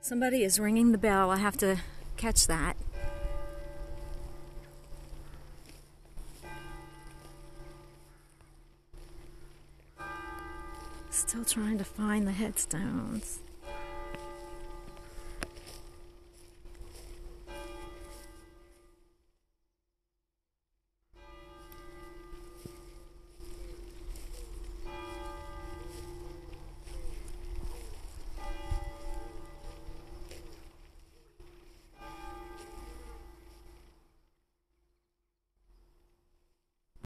Somebody is ringing the bell. I have to catch that. Still trying to find the headstones.